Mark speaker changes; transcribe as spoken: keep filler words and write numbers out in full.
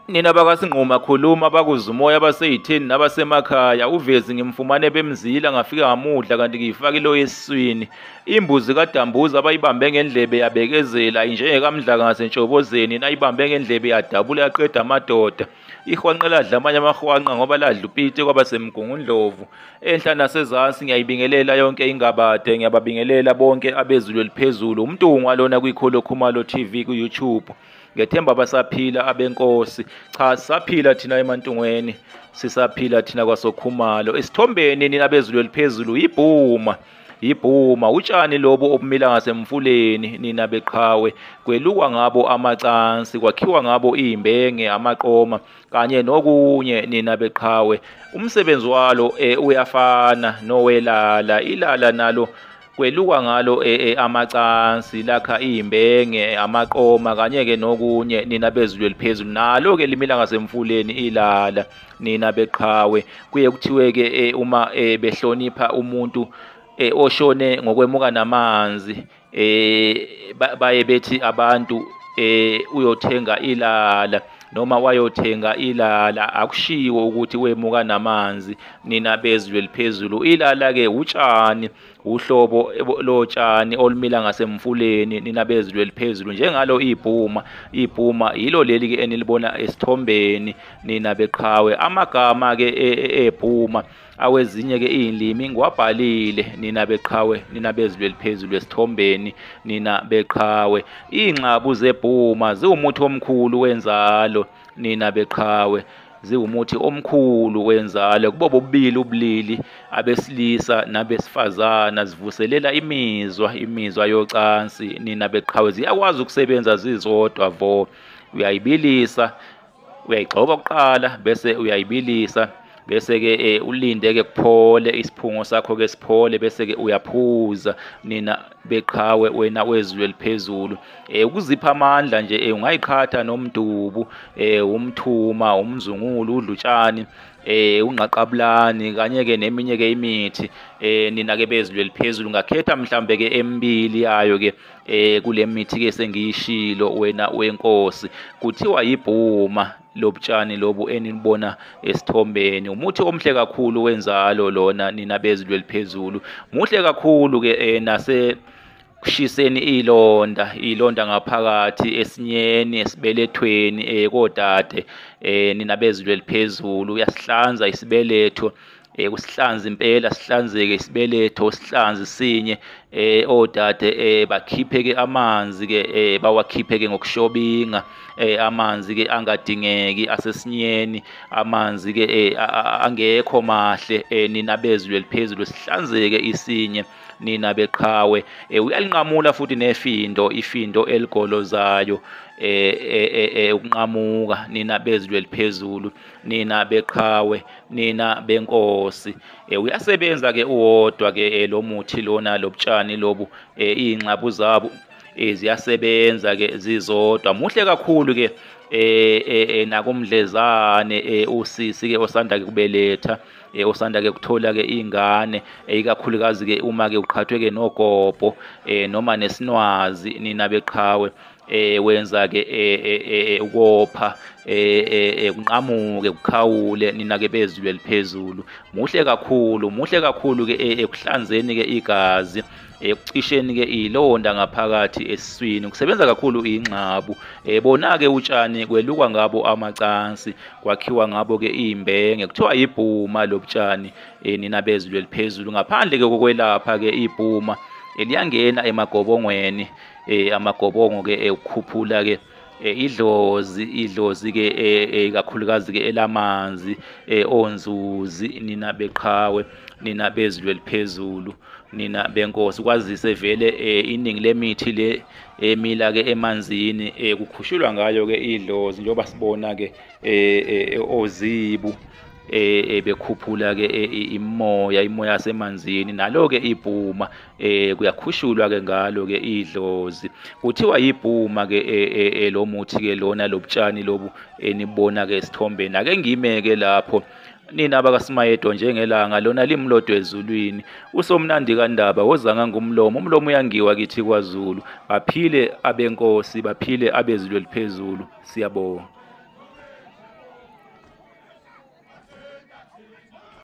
Speaker 1: Nina bakasinquma khuluma bakuzumoya abaseyitheni nabasemakhaya uvezi ngimfumane bemzila ngafika ngamudla kanti ngiyifaka lo esiswini imbuzi kaDambuza abayibambe ngendlebe yabekezela injengekamdlakazi entshobozeni nayibambe ngendlebe yadabula yaqeda amadoda ihwanqela dla amanye amahwanqa ngoba ladla upite kwaba semgungundlovu enhla nasezansi ngiyayibingelela yonke ingabade ngiyababingelela bonke abezulu eliphezulu umntungwa lona kwikholo Khumalo T V ku YouTube ngethemba basaphila abenkosi cha saphila thina emantungweni sisaphila thina kwasokhumalo esithombeni nina bezulu eliphezulu IBhuma IBhuma utshani lobo obumila ngasemfuleni nina beqhawe kwelukwa ngabo amacansi kwakhiwa ngabo izimbenge amaqoma kanye nokunye nina beqhawe umsebenzi walo uyafana nowelala ilala nalo kwelukwa ngalo amacansi lakha izimbenge amaqoma kanye ke nokunye nina bezulu eliphezulu nalo ke limila ngasemfuleni ilala nina beqhawe kuye kuthiwe ke uma behlonipha umuntu oshone ngokwemuka namanzi baye bethi abantu uyothenga ilala noma wayothenga ilala akushiwo ukuthi wemuka namanzi nina bezulu eliphezulu ilala ke utshani uhlobo lotshani olumila ngasemfuleni nina bezulu eliphezulu njengalo IBhuma IBhuma yilo leli ke enilibona esithombeni nina beqhawe amagama ke eBhuma awezinye ke izilimi ngiwabhalile nina beqhawe nina bezulu eliphezulu esithombeni nina beqhawe inxabu zeBhuma ziwumuthi omkhulu wenzalo nina beqhawe ziwumuthi omkhulu wenzalo kubo bobili ubulili abesilisa nabesifazana zivuselela imizwa imizwa yocansi nina beqhawe ziyakwazi ukusebenza zizodwa vo uyayibilisa uyayigcoba kuqala bese uyayibilisa bese ke ulinde ke kuphole isiphungo sakho ke siphole bese ke uyaphuza nina beqhawe wena wezulu eliphezulu ukuzipha amandla nje ungayiqhatha nomdubu umthuma umzungulu udlutshani ungqaqabulani kanye ke neminye ke imithi nina ke bezulu eliphezulu ngakhetha mhlambe ke emibili yayo ke kule mithi ke sengiyishilo wena wenkosi kuthiwa IBhuma lobutshani lobu enibona esithombeni umuthi omhle kakhulu wenzalo lona nina bezulu eliphezulu muhle kakhulu ke nase kushiseni ilonda ilonda ngaphakathi esinyeni esibelethweni kodade nina bezulu eliphezulu uyasihlanza isibeletho kusihlanza impela sihlanzeke isibeletho sihlanza sinye odade bakhiphe ke amanzi ke bawakhiphe ke ngokushobinga amanzi ke angadingeki asesinyeni amanzi ke angekho mahle nina bezulu eliphezulu sihlanzeke isinye nina beqhawe uyalinqamula futhi nefindo ifindo eligolozayo ukunqamuka nina bezulu eliphezulu nina beqhawe nina benkosi uyasebenza ke uwodwa ke lo muthi lona lobutshani lobu inxabu zabo ziyasebenza ke zizodwa muhle kakhulu ke nakumdlezane usisi ke osanda kubeletha osanda ke kuthola ke ingane ikakhulukazi ke uma ke uqhathwe ke nogobo noma nesinwazi nina beqhawe wenza ke ukopha kunqamuke kukhawule nina ke bezulu eliphezulu muhle kakhulu muhle kakhulu ke ekuhlanzeni ke igazi ekucisheni ke ilonda ngaphakathi esiswini kusebenza kakhulu inxabu bona ke utshani kwelukwa ngabo amacansi kwakhiwa ngabo ke izimbenge kuthiwa IBhuma lobutshani nina bezulu eliphezulu ngaphandle ke kokwelapha ke IBhuma eliyangena emagobongweni amagobongo ke ukukhuphula ke idlozi idlozi ke kakhulukazi ke elamanzi onzuzi nina beqhawe nina bezulu eliphezulu nina benkosi kwazise vele iningi lemithi le emila ke emanzini kukhushulwa ngayo ke idlozi njengoba sibona ke ozibu bekhuphula ke imoya imoya yasemanzini nalo ke IBhuma kuyakhushulwa ke ngalo ke idlozi kuthiwa IBhuma ke lo muthi ke lona lobutshani lobu enibona ke esithombeni ake ngime ke lapho nina abakasimayedwa njengelanga lona limlodwe ezulwini usomnandi kandaba wozanga ngumlomo umlomo uyangiwa kithi kwaZulu baphile abenkosi baphile abezulu eliphezulu siyabonga.